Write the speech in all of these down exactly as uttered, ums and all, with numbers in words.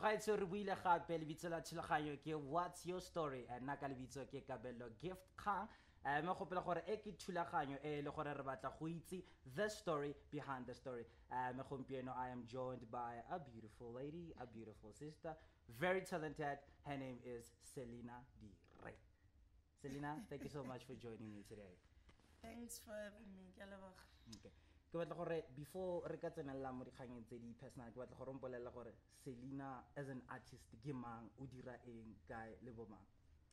gaetso re buile gape lebitso la thulaganyo ke what's your story and nna ka lebitso ke Kabelo Gift Kgang. Uh, me gopela gore e ke thulaganyo e le gore re batla go itse the story behind the story. Uh, me gompieno I am joined by a beautiful lady, a beautiful sister, very talented. Her name is Selinah Dire. Selinah, thank you so much for joining me today. Thanks for having me. Okay. Ke batla gore before re ka tsenela mo dikganyeng tse di personal ke batla gore o mpolella gore Selinah as an artist ke mang, o dira eng kae le bo mang?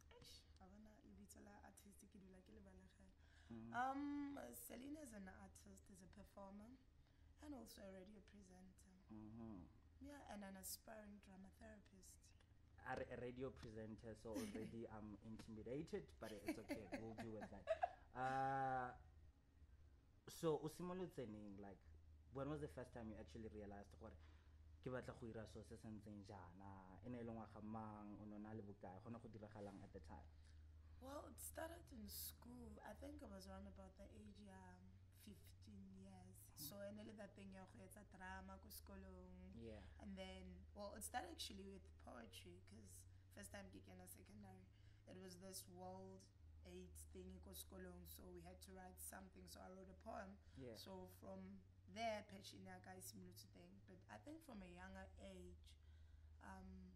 Um, Selinah is an artist, is a performer, and also a radio presenter. Mm-hmm. Yeah, and an aspiring drama therapist. A, a radio presenter, so already I'm intimidated, but it's okay. We'll do with that. Uh, so, o simolotse neng, like, when was the first time you actually realized gore ke batla go ira so se sentseng jana ene le ngwaga mang o nona le bokae gona go diragalang at the time? Well, it started in school. I think I was around about the age um fifteen years. Mm-hmm. So I nearly that thing you it's a drama ko skolong. Yeah. And then well it started actually with poetry because first time gigging a secondary. It was this world AIDS thing ko skolong, so we had to write something. So I wrote a poem. Yeah. So from there Pechina guys similar to thing. But I think from a younger age, um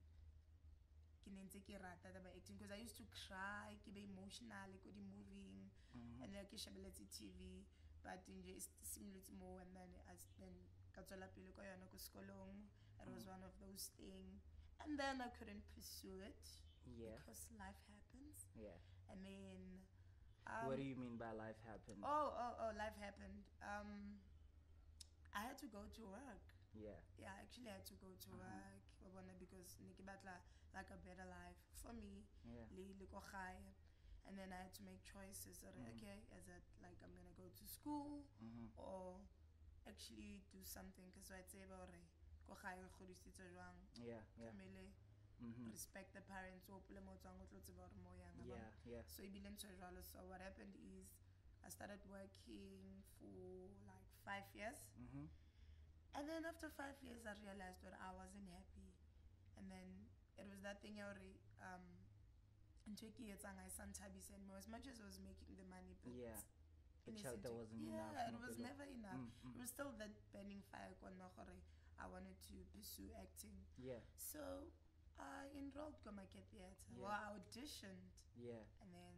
because I used to cry, be emotional, like the moving, mm-hmm. and like T V, but in just similar to more, and then as then Katola Piluko Skolong, it was one of those things, and then I couldn't pursue it, yeah, because life happens, yeah, and then. Um, what do you mean by life happened? Oh, oh, oh, life happened. Um, I had to go to work. Yeah. Yeah, I actually had to go to uh-huh. work because Nikibatla like a better life for me. Yeah. And then I had to make choices. Mm-hmm. Okay, is it like I'm gonna go to school mm-hmm. or actually do something? Because I'd say about it. Yeah, yeah. Mm-hmm. Respect the parents. Yeah, yeah. So so what happened is I started working for like five years. Mm-hmm. And then after five years, I realized that I wasn't happy. And then it was that thing already. Um, in Turkey, it's I sometimes and as much as I was making the money, but yeah, the shelter wasn't yeah, enough. Yeah, it was never enough. Mm-hmm. It was still that burning fire. I wanted to pursue acting. Yeah. So I enrolled in my theater. Yeah. Well, I auditioned. Yeah. And then.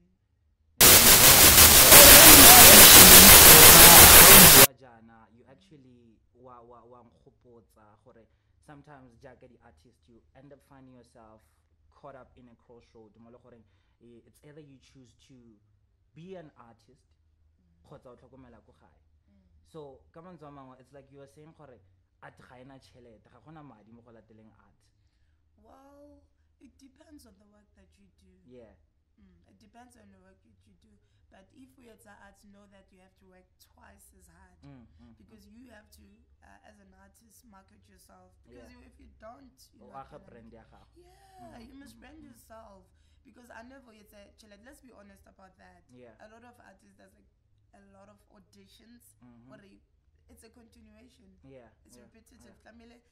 You actually wa wa wa gore sometimes jaaka the artist you end up finding yourself caught up in a crossroad mo le gore it's either you choose to be an artist kgotsa o tlhokomela ko gae. So ka mantswe a mangwe it's like you are saying gore art ga ena tšhelete ga gona madi mo go lateleng art. Well, it depends on the work that you do. Yeah. Mm, it depends on the work that you do. But if we as artists know that you have to work twice as hard mm, mm, because mm. you have to, uh, as an artist, market yourself. Because yeah. you, if you don't, you're oh, not gonna brand yeah, mm, you must mm, brand mm. yourself. Because I never yet said, let's be honest about that. Yeah. A lot of artists, there's like a lot of auditions mm-hmm. where they, it's a continuation. Yeah. It's yeah. repetitive. Yeah.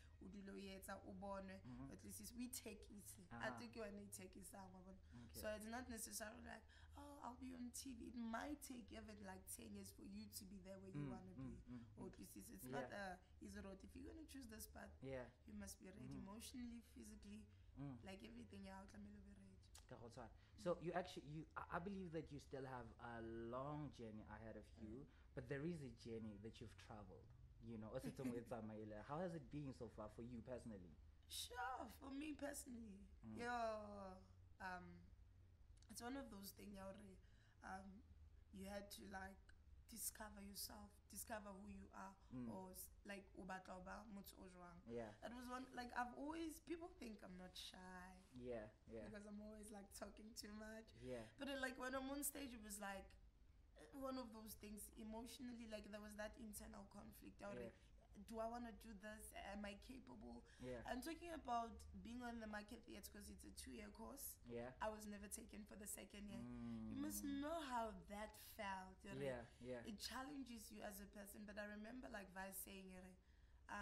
Mm-hmm. At least we take it. Uh-huh. I think you and they take it. Okay. So it's not necessarily like, oh, I'll be on T V. It might take even like ten years for you to be there where you mm, want to mm, be. Mm, or mm. it's, it's yeah. not a easy road. If you're going to choose this path, yeah. you must be ready mm-hmm. emotionally, physically, mm. like everything out. Be ready. So you actually, you I believe that you still have a long journey ahead of you, mm. but there is a journey that you've traveled. You know, how has it been so far for you personally? Sure, for me personally, mm. yeah, um, it's one of those things. Um, you had to like discover yourself, discover who you are, mm. or like ubatoba mutsojwang. Yeah, it was one like I've always people think I'm not shy. Yeah, yeah. Because I'm always like talking too much. Yeah. But it, like when I'm on stage, it was like one of those things emotionally. Like there was that internal conflict. Yeah. Do I want to do this? Am I capable? Yeah. I'm talking about being on the market theatre because it's a two-year course. Yeah. I was never taken for the second year. Mm. You must know how that felt. Yeah, yeah. It challenges you as a person. But I remember like Vice saying, um,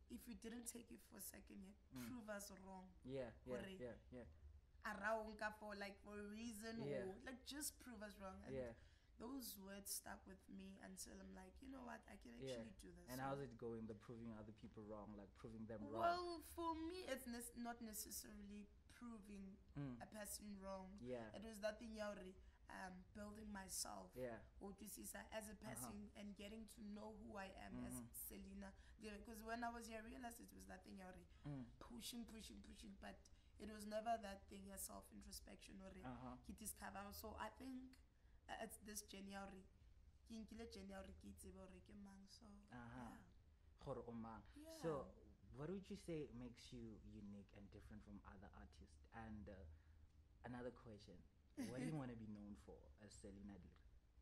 if you didn't take it for a second yet, Mm. prove us wrong. Yeah, yeah, Hore. yeah, yeah, Around for like for a reason, Yeah. or like just prove us wrong. And yeah. those words stuck with me until I'm like, you know what, I can Yeah. actually do this. And So- how's it going? The proving other people wrong, like proving them wrong. Well, for me, it's ne- not necessarily proving Mm. a person wrong. Yeah, It was that thing, Yauri, um, building myself. yeah, Or to see sa- as a person and getting to know who I am Mhm. as Selinah Dire. Because when I was here, I realized it was that thing, Yauri, mm. pushing, pushing, pushing, but it was never that thing, a self introspection or Uh huh. ke discover. So I think uh, it's this January. Ke nkile January ke tsebe hore ke mang. So Uh-huh. Gore o mang. yeah. So, what would you say makes you unique and different from other artists? And uh, another question: what do you want to be known for as Selinah Dire?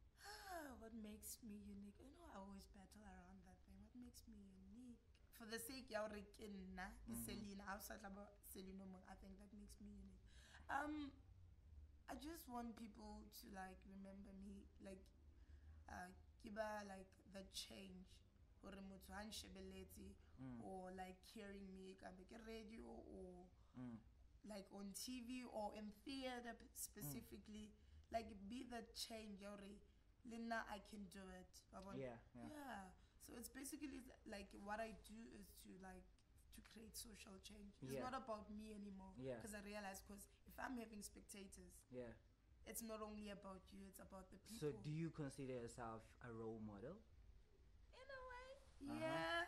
Ah, what makes me unique? You know, I always battle around that thing. What makes me unique? For the sake ya hore ke nna, ke Mhm. Selinah, outside about Selinah Mong, I think that makes me unique. Um, I just want people to like remember me, like, uh, kiba like the change, or motho ha nshebeletse, Mm. or like hearing me kambe ke radio, or Mm. like on T V or in theater p- specifically, like be the change, Yori. Lina, I can do it. I want- Yeah, yeah. yeah. So it's basically th- like what I do is to like to create social change. It's Yeah. not about me anymore. Yeah. Because I realize, because if I'm having spectators, Yeah. it's not only about you, it's about the people. So, do you consider yourself a role model? In a way, Uh-huh. yeah.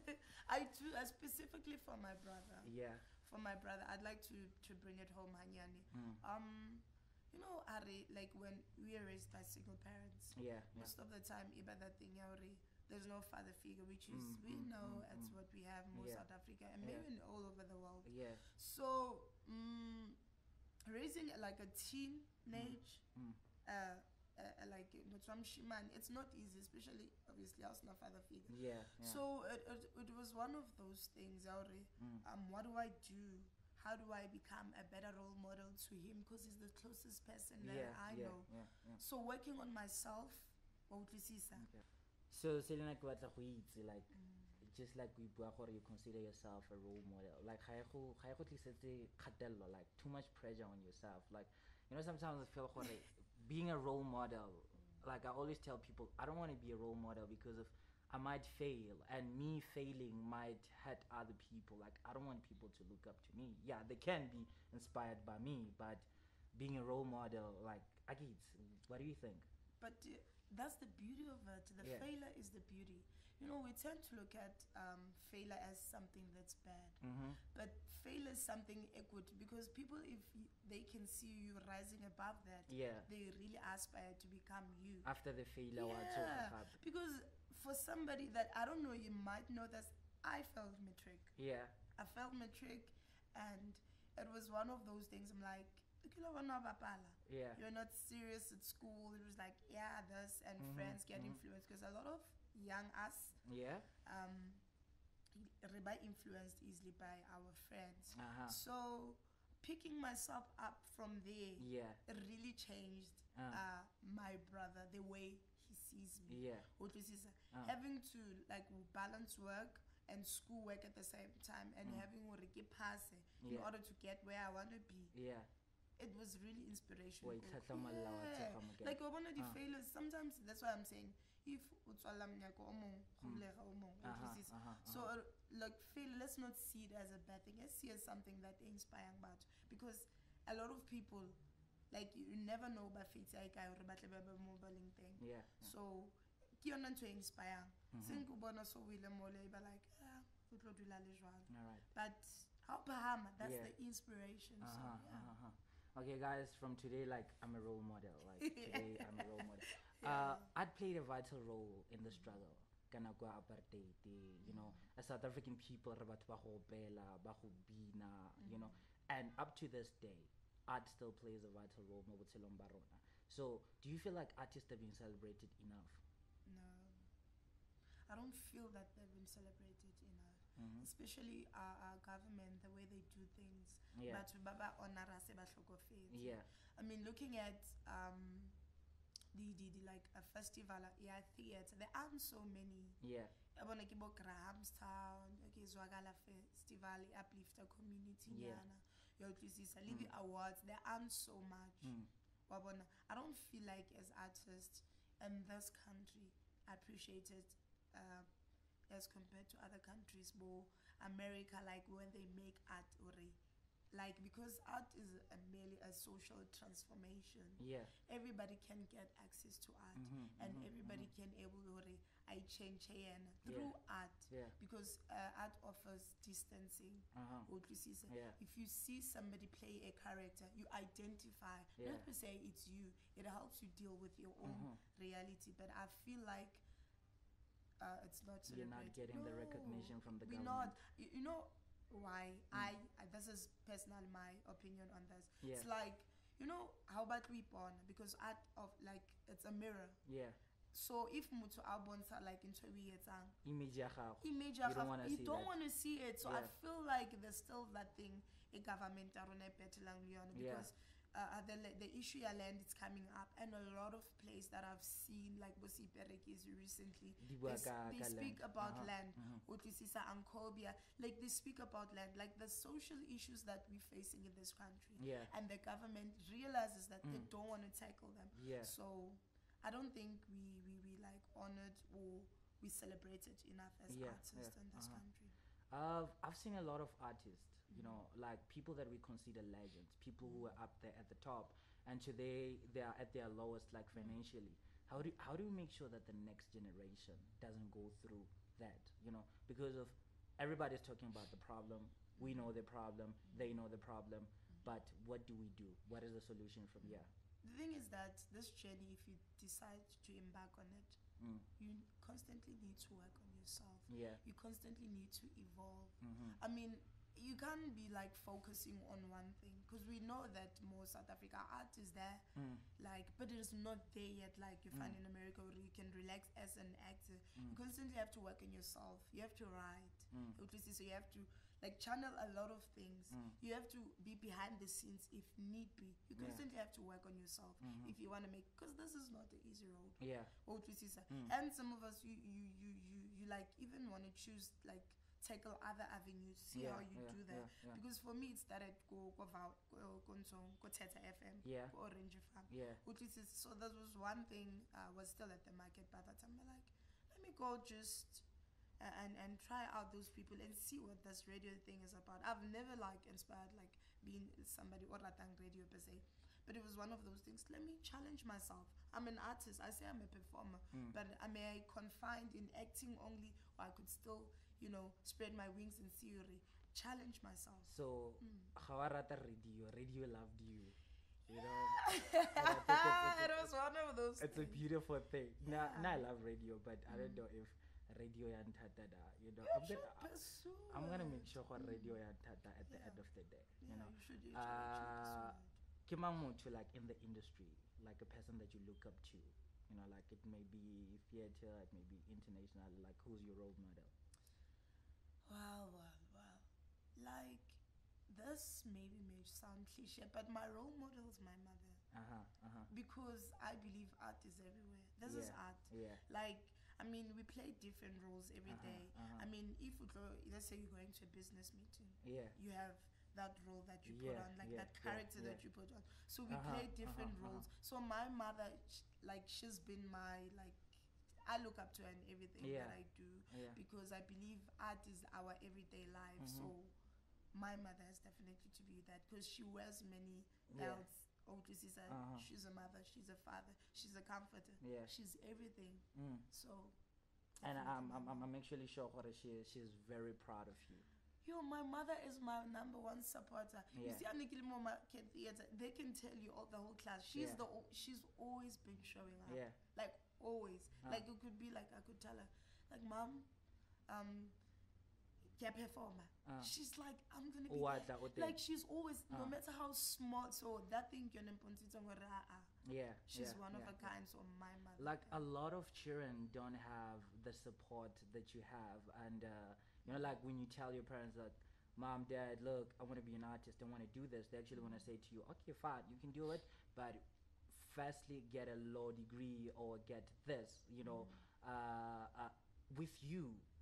I do, uh, specifically for my brother. Yeah. For my brother, I'd like to to bring it home, Hanyani. Mm. Um, you know, Ari, like when we are raised by single parents, Yeah. Yeah. most of the time, iba that thing, Ari, there's no father figure, which is Mm, we mm, know mm, it's mm. what we have most Yeah. South Africa and Yeah. maybe in all over the world. Yeah. So, mm, raising like a teenage, Mm. uh, uh, uh, like Mutswam Shiman, it's not easy, especially obviously I was no father figure. Yeah. Yeah. So it, it, it was one of those things, Ari. Mm. Um, what do I do? How do I become a better role model to him? Because he's the closest person that yeah. I yeah. know. Yeah. Yeah. So working on myself, wa utlwisisa? Okay. So, Selena, ke batla go itse, like, Mm. just like we bua gore you consider yourself a role model, like ga e go ga e go tlisetse kgatelelo, like too much pressure on yourself, like, you know, sometimes I feel gore being a role model, like I always tell people, I don't want to be a role model because of I might fail, and me failing might hurt other people. Like, I don't want people to look up to me. Yeah, they can be inspired by me, but being a role model, like, Agit, what do you think? But uh, that's the beauty of it. The Yeah. failure is the beauty. You know, we tend to look at um, failure as something that's bad. Mm-hmm. But failure is something equity, because people, if y- they can see you rising above that, Yeah. they really aspire to become you. After the failure, what's Yeah, up? because for somebody that I don't know, you might know that I failed matric. Yeah. I failed matric, and it was one of those things. I'm like, "Ukila wana bapala." Yeah. You're not serious at school. It was like, yeah, this, and Mhm, friends get mhm. influenced, because a lot of young us, Yeah. um, re- by influenced easily by our friends. Uh-huh. So picking myself up from there, Yeah. it really changed Uh. uh, my brother, the way he sees me. Yeah. Utlwisisa? Uh. Having to like balance work and schoolwork at the same time, and Mm. having hore ke pass in Yeah. order to get where I want to be. Yeah. It was really inspirational. Wa itlhatlhamalla wa Yeah. thekga mokete. Like one of the Ah. failures, sometimes that's why I'm saying, if o tswala monyako o mong, go Mm. bulega o mong, o Uh-huh, utlwisisa? uh-huh, So uh-huh. uh, like fail, let's not see it as a bad thing. Let's see it as something that inspiring about, because a lot of people, like you never know ba fate ya ikae hore ba tle ba be mo baleng teng. Yeah. Yeah. So ke yona ntho e inspiring. Mhm. Seng ke bona so o ile mo le ba like, ah, o tlo dula le jwalo. All right. But how Bahama, that's Yeah. the inspiration. So Uh-huh, yeah. uh-huh. Okay, guys, from today, like, I'm a role model. Like, today, I'm a role model. Yeah. Uh, I'd played a vital role in the struggle. Kana kwa apartheid, you know, as South African people, re batho ba go opela, ba go bina, you know, and up to this day, art still plays a vital role mo botshelong ba rona. So, do you feel like artists are being celebrated enough? No, I don't feel that they've been celebrated enough. Mm-hmm. Especially our, our government, the way they do things. Yeah. Batho ba ba honora se ba hlokofetse. Yeah. I mean, looking at um, the, the, the like a festival, yeah, theater, there aren't so many. Yeah. Yabona ke bo Grahamstown, okay, Zwagala Festival uplifter community Yeah. nyana yotlisisa le the awards there aren't so much Mm. Wabona, I don't feel like as artists in this country appreciated uh, as compared to other countries more America like when they make art or like because art is a merely a social transformation. Yeah. Everybody can get access to art Mhm, and mhm, everybody mhm. can able to I change here through art Yeah. because uh, art offers distancing. Uh-huh. Otlisisa. Yeah. If you see somebody play a character, you identify. Yeah. Not to say it's you. It helps you deal with your own Mhm. reality. But I feel like uh, it's not You're not celebrated. getting the No, recognition from the we're government. not. You, you know why? Mm. I, I this is personally my opinion on this. Yeah. It's like you know how about we born because art of like it's a mirror. Yeah. So if mutu abonsa like into weirdsang Image ya gago. image You don't wanna you see don't that. want to see it. So I Yeah. feel like there's still that thing a government arone petelang leon Yeah. because uh, the the issue ya land is coming up and a lot of places that I've seen like Bosi Perekis recently Di they, bua s- ka- they ka speak land. about Uh-huh. land Mhm. Utlisisa Ankobia like they speak about land like the social issues that we're facing in this country Yeah. and the government realizes that they Mm. don't want to tackle them. Yeah. So I don't think we, we, we like honored or we celebrated enough as Yeah, artists yeah, in this uh-huh. country. Uh, I've seen a lot of artists, you Mhm. know, like people that we consider legends, people who are up there at the top, and today they are at their lowest, like financially. How do how do we make sure that the next generation doesn't go through that? You know, because of everybody's talking about the problem. We know the problem. They know the problem. But what do we do? What is the solution from here? The thing is that this journey, if you decide to embark on it, Mm. you constantly need to work on yourself. Yeah. You constantly need to evolve. Mm-hmm. I mean, you can't be like focusing on one thing because we know that more South Africa art is there, Mm. like, but it is not there yet. Like you find Mm. in America where you can relax as an actor. Mm. You constantly have to work on yourself. You have to write. Mm. Obviously, so you have to like channel a lot of things. Mm. You have to be behind the scenes if need be. You Yeah. constantly have to work on yourself Mhm. if you want to make because this is not the easy road. Yeah. Obviously, sir. Mm. And some of us, you you you you, you like even want to choose like tackle other avenues. See Yeah, how you yeah, do that. yeah, yeah. Because for me, it started go go vow go go go Teta F M. Yeah. Go Orange Farm. Yeah. Which is so that was one thing. I was still at the market by that time. I'm like, let me go just uh, and and try out those people and see what this radio thing is about. I've never like inspired like being somebody or ratang radio per se, but it was one of those things. Let me challenge myself. I'm an artist. I say I'm a performer, Mm. but am I confined in acting only, or I could still, you know, spread my wings in theory, challenge myself. So, Mm. how I rata radio, radio loved you. You know, but I think it's, It it's, was one of those. it's a things. beautiful thing. Now, Yeah. now I love radio, but I don't Mm. know if radio and tata, you know, You I'm should gonna, pursue I'm gonna it. make sure what Mm. radio and tata at the Yeah. end of the day. You Yeah, know, you should. You should, uh, you should Ke mang motho like in the industry, like a person that you look up to. You know, like it may be theater, it may be international. Like, who's your role model? Wow, wow, wow. Like, this maybe may sound cliche, but my role model is my mother. Uh huh. Uh huh. Because I believe art is everywhere. This is Yeah. art. Yeah. Like, I mean, we play different roles every Uh-huh, day. uh-huh. I mean, if we go, let's say you're going to a business meeting, Yeah. you have that role that you put Yeah, on, like yeah, that yeah, character yeah. that you put on. So we Uh-huh, play different uh-huh, roles. So my mother, sh- like, she's been my, like, I look up to her in everything Yeah. that I do Yeah. because I believe art is our everyday life. Mhm. So my mother has definitely to be that because she wears many Yeah. belts. Oh, this is a, Uh-huh. she's a mother, she's a father, she's a comforter, Yeah. she's everything. Mm. So, And definitely I'm, my I'm, mom. I'm actually sure what she is. She's very proud of you. Yo, my mother is my number one supporter. You Yeah. see, Anikilimo Market Theatre, they can tell you all the whole class. She's Yeah. the o- she's always been showing up. Yeah. Like always. Ah. Like it could be like I could tell her, like, Mom, um, get performer. Ah. She's like, I'm gonna be What there. that would Like she's always, no Ah. matter how small. So that thing you're Yeah. She's yeah, one of yeah, a yeah. kind. So my mother. Like a yeah. lot of children don't have the support that you have, and uh, you know, like when you tell your parents like, "Mom, Dad, look, I want to be an artist. I want to do this." They actually want to say to you, "Okay, fine, you can do it, but firstly, get a law degree or get this." You know, Mhm. uh, uh, with you, Mhm.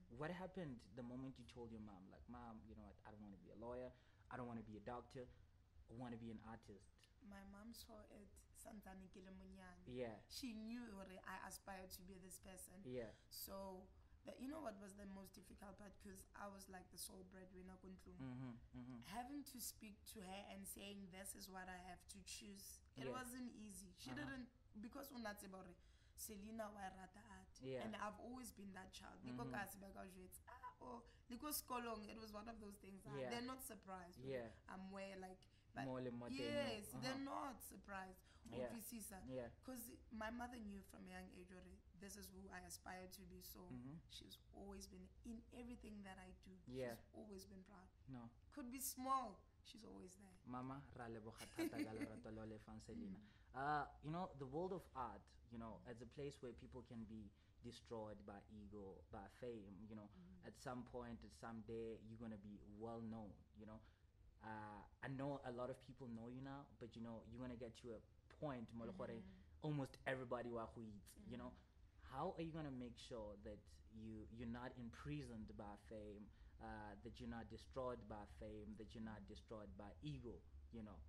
What happened the moment you told your mom, like, Mom, you know what, I don't want to be a lawyer, I don't want to be a doctor, I want to be an artist? My mom saw it santane ke le monyane. Yeah. She knew hore I aspired to be this person. Yeah. So, the, you know what was the most difficult part? Because I was like the sole breadwinner. Mm-hmm, mm-hmm. Having to speak to her and saying, this is what I have to choose. It Yeah. wasn't easy. She Uh-huh. didn't, because unatse about Selinah wa rata art. Yeah. And I've always been that child. Mhm. Liko kasi baka jwetsa, ah, or liko skolong, it was one of those things. ah, Yeah. They're not surprised. when Yeah. I'm where like, but More le modern, yes, uh-huh. they're not surprised. Yeah. Ukwisisa. Yeah. Because my mother knew from a young age already, this is who I aspire to be. So Mhm. she's always been in everything that I do. Yeah. She's always been proud. No. Could be small, she's always there. Mama, ra leboga thata ka lerato lo le fang Selina. Uh, you know, the world of art, you know, as a place where people can be destroyed by ego, by fame, you know, at some point, at some day, you're going to be well known, you know. Uh, I know a lot of people know you now, but you know, you're going to get to a point, mo le gore almost everybody wa go itse, you know. How are you going to make sure that you, you're not imprisoned by fame, uh, that you're not destroyed by fame, that you're not destroyed by ego, you know?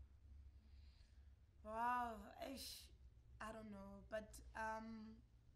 Wow, ish, I don't know, but um,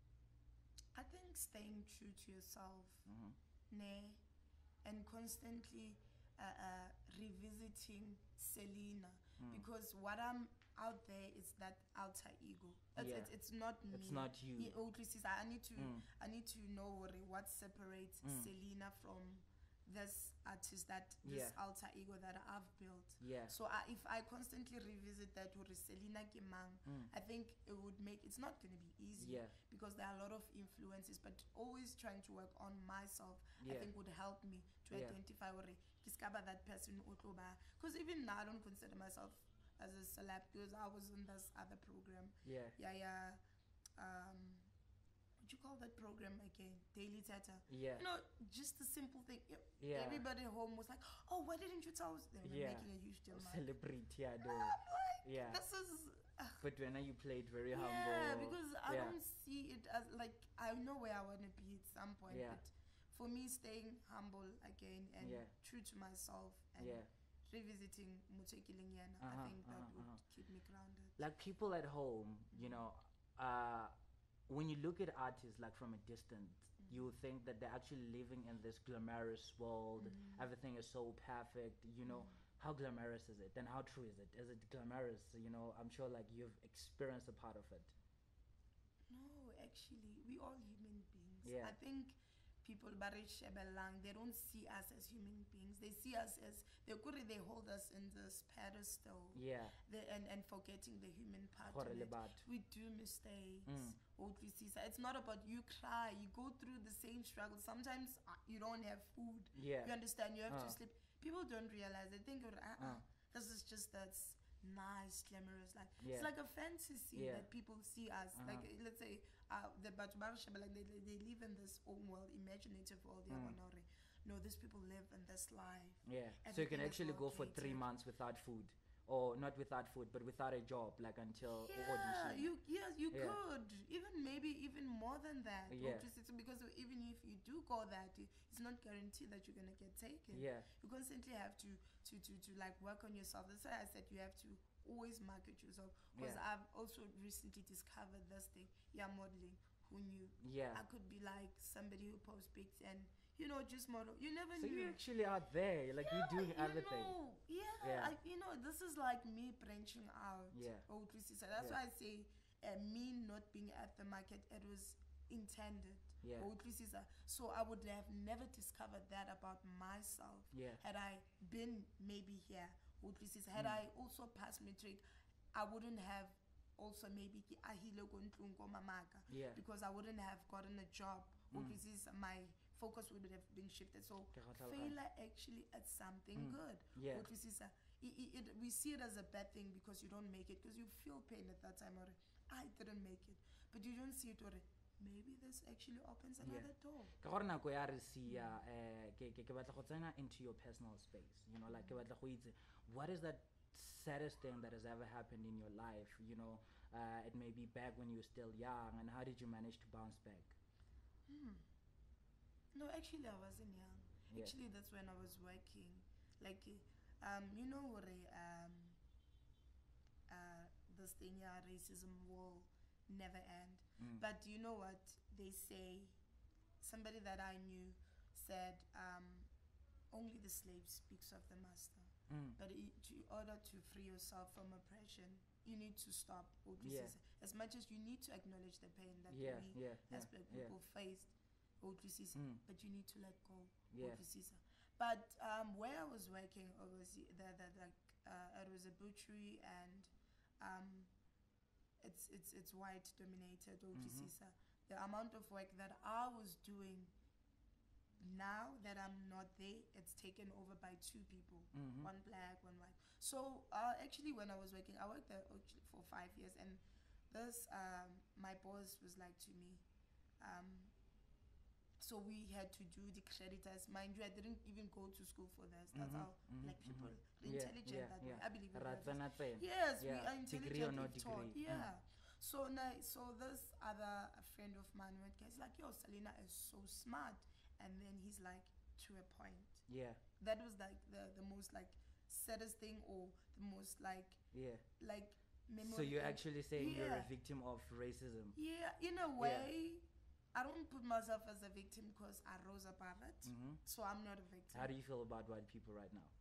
I think staying true to yourself, Mhm. ne, and constantly uh, uh, revisiting Selinah, because what I'm out there is that alter ego. It's, Yeah. it's, it's not me. It's not you. Yeah, oh, Chris, I need to Mm. I need to know what, what separates Mm. Selinah from this artist, that this Yeah. alter ego that I've built. Yeah. So I, if I constantly revisit that with Selinah Kimang, Mm. I think it would make, it's not going to be easy, Yeah. because there are a lot of influences, but always trying to work on myself, I Yeah. think would help me to Yeah. identify or discover that person. Because even now I don't consider myself as a celeb, because I was in this other program. Yeah. Yeah, yeah. Um, what you call that program again? Daily Theater. Yeah. You know, just a simple thing. e- Yeah. Everybody home was like, "Oh, why didn't you tell us?" They were Yeah. making a huge deal. man. Celebrate, yeah, I'm though. like, Yeah. this is. Uh, But when you played very yeah, humble. because I yeah. don't see it as like, I know where I want to be at some point. Yeah. But for me, staying humble again and Yeah. true to myself and Yeah. revisiting Mutekileng Yana, Uh-huh, I think that uh-huh, would uh-huh. keep me grounded. Like people at home, you know, uh, when you look at artists like from a distance, you would think that they're actually living in this glamorous world. Everything is so perfect, you know. How glamorous is it? And how true is it? Is it glamorous? You know, I'm sure like you've experienced a part of it. No, actually, we all human beings. Yeah. I think people bare shebelang, they don't see us as human beings. They see us as they could they hold us in this pedestal. Yeah. The, and, and forgetting the human part Gore in le it. batho. We do mistakes. Mm. Otlisisa. It's not about you cry. You go through the same struggle. Sometimes uh, you don't have food. Yeah. You understand? You have Uh. to sleep. People don't realize. They think, uh, uh, Uh. this is just that nice, glamorous life. Yeah. It's like a fantasy Yeah. that people see us. Uh-huh. Like, uh, let's say, uh, the Batubar like they, they live in this own world, imaginative world. Yeah, Mm. wanore. No, these people live in this life. Yeah. So you can Everything is actually go for three calculated. months without food. Or not without food, but without a job, like until Yeah, audition. you yes you Yeah. could even maybe even more than that. Yeah. Obviously, so because even if you do go that, it- it's not guaranteed that you're gonna get taken. Yeah. You constantly have to to to to like work on yourself. That's why I said you have to always market yourself. Because Yeah. I've also recently discovered this thing. Yeah, modeling. Who knew? Yeah. I could be like somebody who posts pics and you know just model. You never So knew. you're actually out there, like Yeah, you're doing you everything. know, yeah, Yeah. I, you know, this is like me branching out. Yeah. Oh, Tracy said. That's Yeah. why I say uh, me not being at the market, it was intended. Yeah. Oh, Tracy said. So I would have never discovered that about myself Yeah. had I been maybe here. Oh, Tracy said. Had Mm. I also passed matric, I wouldn't have also maybe ki- ahile ko ntlong ko mamaka, Yeah. because I wouldn't have gotten a job. Oh, Mm. Tracy said, my focus would have been shifted. So Ke go tlhaloganya. failure actually at something Mm. good. Yeah. What we see, sir, it, it, it, we see it as a bad thing because you don't make it, because you feel pain at that time. Or I didn't make it, but you don't see it. Or maybe this actually opens another door. Ka gore nako ya re sia eh ke ke ke batla go tsena into your personal space, you know, like ke batla go itse what is that saddest thing that has ever happened in your life, you know, uh, it may be back when you were still young, and how did you manage to bounce back? Hmm. No, actually, I wasn't young. Yeah. Actually, that's when I was working. Like, um, you know, what um, uh, this thing, yeah, racism will never end. Mm. But you know what they say? Somebody that I knew said, um, only the slave speaks of the master. Mm. But in to, order to free yourself from oppression, you need to stop. Yeah. As much as you need to acknowledge the pain that Yeah, we yeah, as yeah, black yeah. people faced, Mm. but you need to let go. Yeah. But um, where I was working, obviously, the, the, like, uh, it was a butchery, and um, it's it's it's white dominated. Mhm. The amount of work that I was doing now that I'm not there, it's taken over by two people, Mhm. one black, one white. So uh, actually, when I was working, I worked there actually for five years, and this um, my boss was like to me. Um, so we had to do the creditors. Mind you, I didn't even go to school for this. That's Mhm, how mhm, black people mhm. are Yeah, intelligent yeah, that yeah. way. I believe in Rather that. than Yes, we yeah. are intelligent. Degree or no if taught. degree. Yeah. Mm. So now, so this other friend of mine went, guys, like, yo, Selinah is so smart, and then he's like, to a point. Yeah. That was like the the most like saddest thing, or the most like Yeah. like memory. So you're actually saying yeah. you're a victim of racism. Yeah, in a way. I don't put myself as a victim because I rose above it. Mhm. So I'm not a victim. How do you feel about white people right now?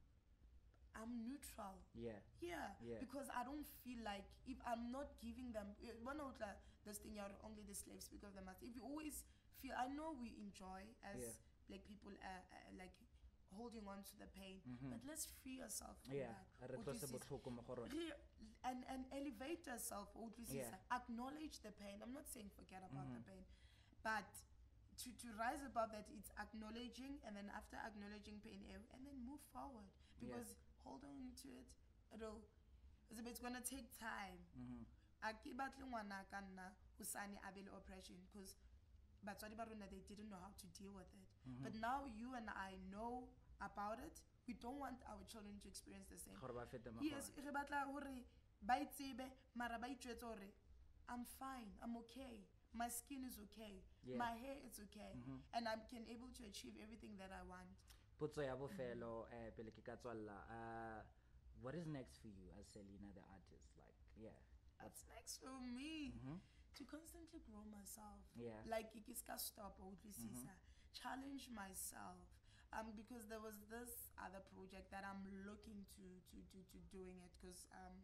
I'm neutral. Yeah. Yeah. Yeah. Because I don't feel like if I'm not giving them one of the this thing you're only the slaves because of the master. If you always feel, I know we enjoy as Yeah. black people uh, uh, like holding on to the pain, Mhm. but let's free ourselves from Yeah. that. Re Or tlose this is- botlhoko mo go rona. Re- and and elevate yourself. Or this is Yeah. acknowledge the pain. I'm not saying forget about Mhm. the pain, but to, to rise above that, it's acknowledging, and then after acknowledging pain, eh, and then move forward. Because Yeah. hold on to it, it'll, it's going to take time. Mhm. A ke batle ngwana ka nna ho sane a be le oppression, because batswadi ba rona, they didn't know how to deal with it. Mhm. But now you and I know about it. We don't want our children to experience the same. Gore ba fete mo go Yes, ona. re batla hore ba itsebe, mara ba itjwetse hore I'm fine, I'm okay. My skin is okay. Yeah. My hair is okay. Mhm. And I'm can able to achieve everything that I want. Potso ya bofelo eh pele ke ka tswalla. Uh what is next for you as Selinah the artist? Like, yeah. What's next for me? Mhm. To constantly grow myself. Yeah. Like it ska stop or Mhm. challenge myself. Um, because there was this other project that I'm looking to to to, to doing it, because um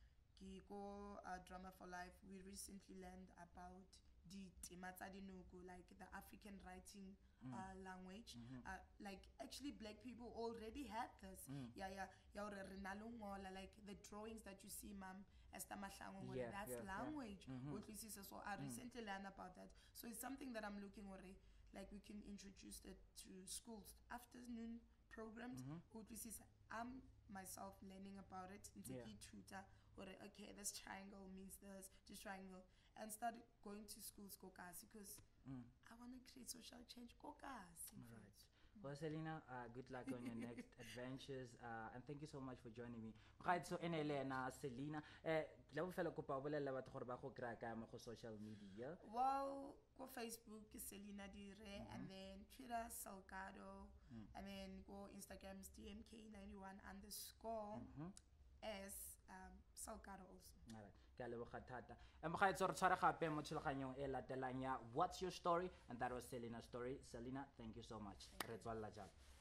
Kiko uh, Drama for Life, we recently learned about the Timatadinuku, like the African writing Mm. uh, language. Mhm. Uh, like actually black people already had this. Mm. Yeah, yeah, yeah, or rinalungola, like the drawings that you see, ma'am, as tamahlangongola, Yeah, that's yeah, yeah. language. Mhm. What we see, so I Mm. recently learned about that. So it's something that I'm looking for, like we can introduce it to schools, afternoon programs. Mhm. What we see, I'm myself learning about it. Yeah. Tutor, or okay, this triangle means this, this triangle, and start going to schools, kokas, because Mm. I want to create social change, kokas. All right. Well, Selinah, uh, good luck on your next adventures, uh, and thank you so much for joining me. Right, so ene le na Selinah, eh la bofelo kopa o bolella batho gore ba go kry ka mo go social media. Well, go Facebook is Selinah Dire, Mhm. and then Twitter Salgado, Mm. and then go Instagram is D M K ninety-one underscore Mhm. S um, Salgado also. All right. Ke a leboga thata. Em ga itse re tshware gape mo tshilaganyong e latelang ya What's Your Story, and that was Selinah's story. Selinah, thank you so much. Re tswalla jalo.